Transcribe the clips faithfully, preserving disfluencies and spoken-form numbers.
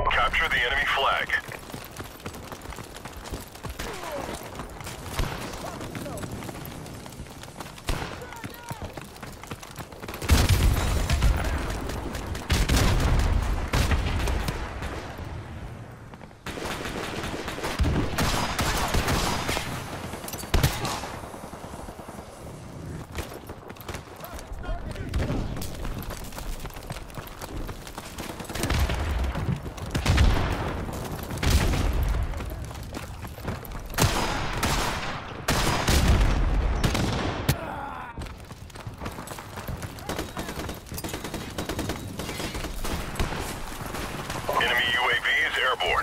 Capture the enemy flag. Enemy U A V is airborne.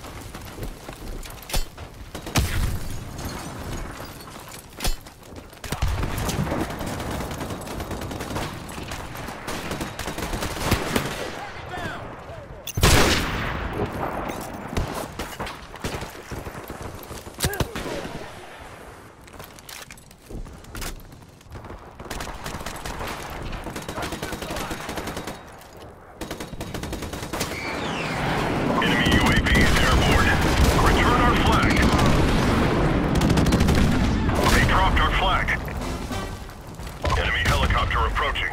Approaching.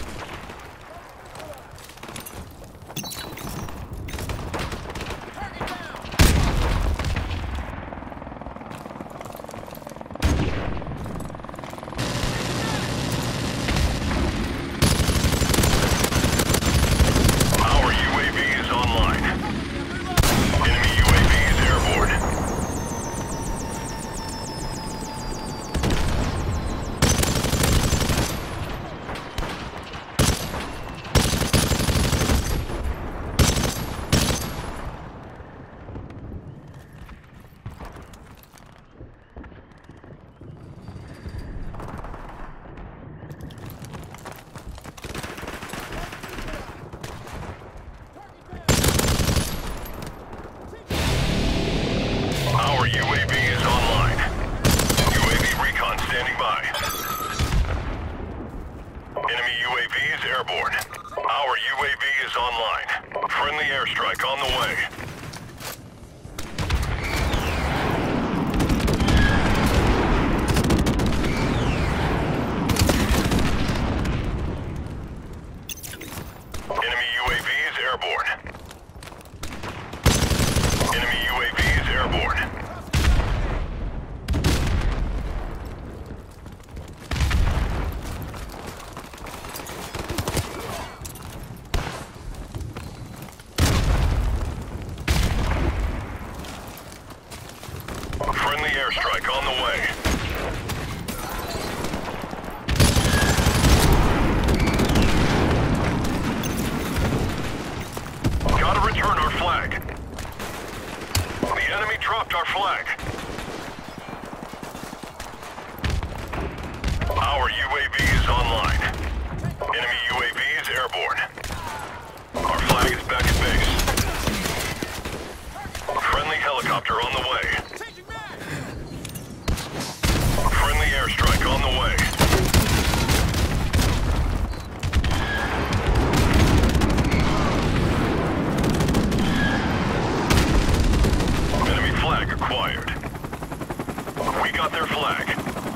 Our U A V is online. Enemy U A V is airborne. Our U A V is online. U A V recon standing by. Enemy U A V is airborne. Our U A V is online. Friendly airstrike on the way. Enemy U A V is airborne. Enemy U A V is airborne. Friendly airstrike on the way. Gotta return our flag. The enemy dropped our flag. Our U A V is online. Enemy U A V is airborne. Our flag is back at base. Friendly helicopter on the way. Friendly airstrike on the way. Enemy flag acquired. We got their flag.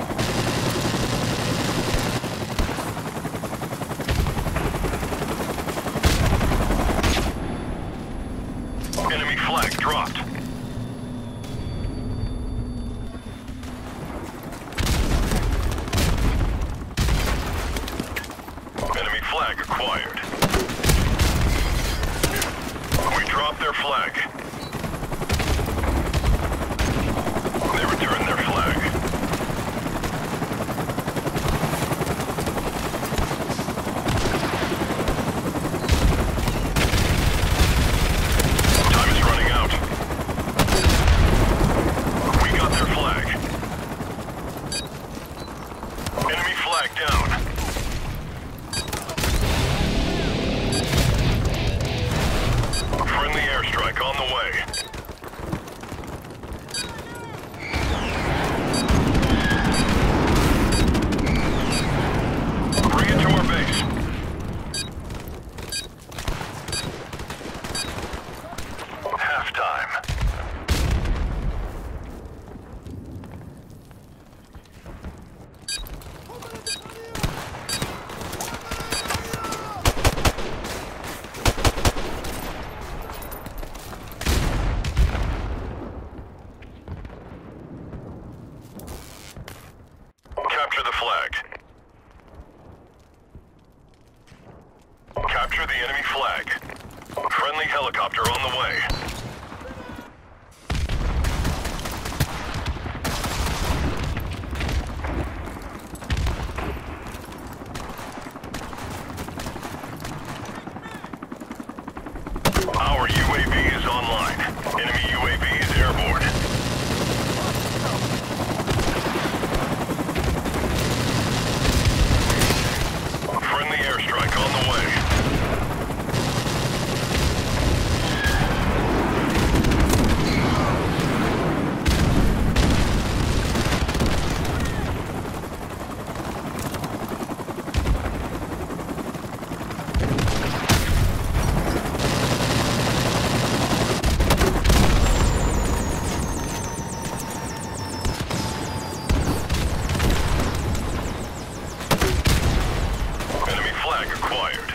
Enemy flag dropped. Enemy flag acquired. We dropped their flag. They returned their flag. Time is running out. We got their flag. Enemy flag down. Friendly airstrike on the way. Bring it to our base. Capture the enemy flag. Friendly helicopter on the way. Our U A V is online. Enemy U A V is airborne. Friendly airstrike on the way. Acquired.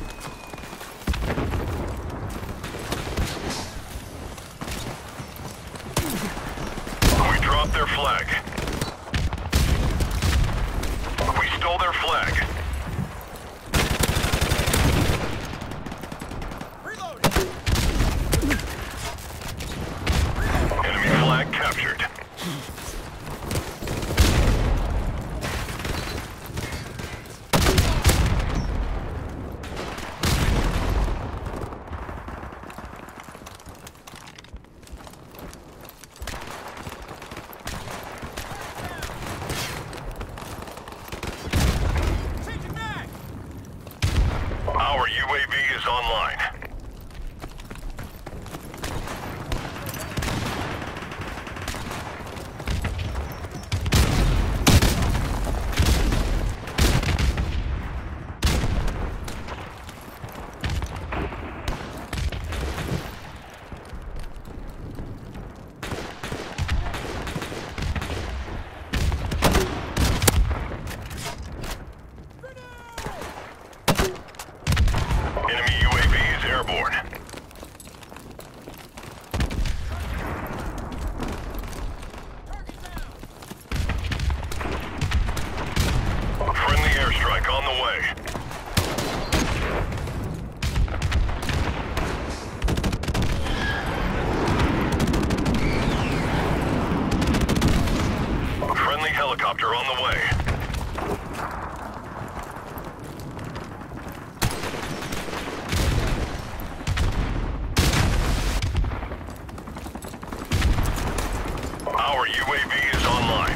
We dropped their flag. We stole their flag. Enemy flag captured. Our U A V is online. Enemy U A V is airborne. Friendly airstrike on the way. Friendly helicopter on the way. Our U A V is online.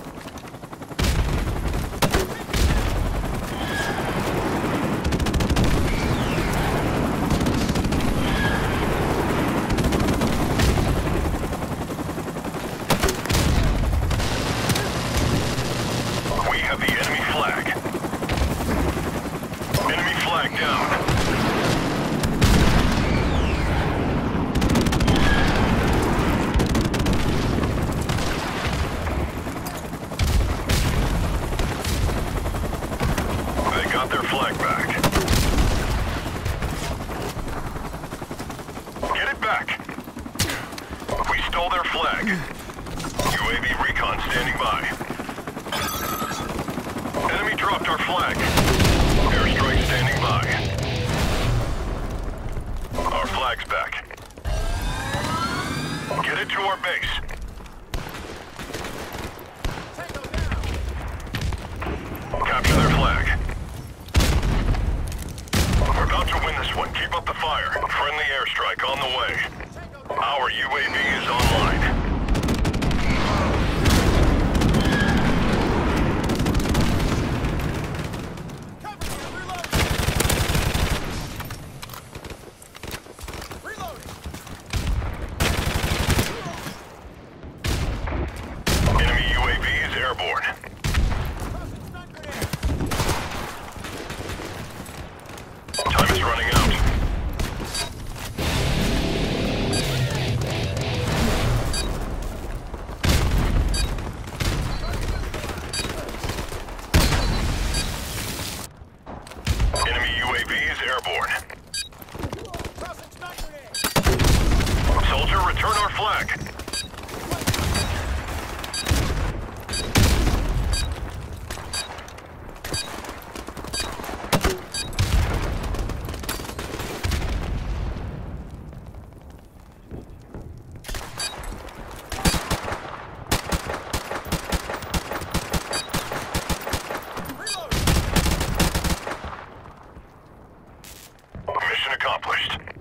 We have the enemy flag. Enemy flag down. Got their flag back. Get it back. We stole their flag. U A V recon standing by. Enemy dropped our flag. Airstrike standing by. Our flag's back. Get it to our base. Capture their flag. We're about to win this one. Keep up the fire. Friendly airstrike on the way. Our U A V is online. Enemy U A V is airborne. Time is running out. Enemy U A V is airborne. Soldier, return our flag. Mission accomplished.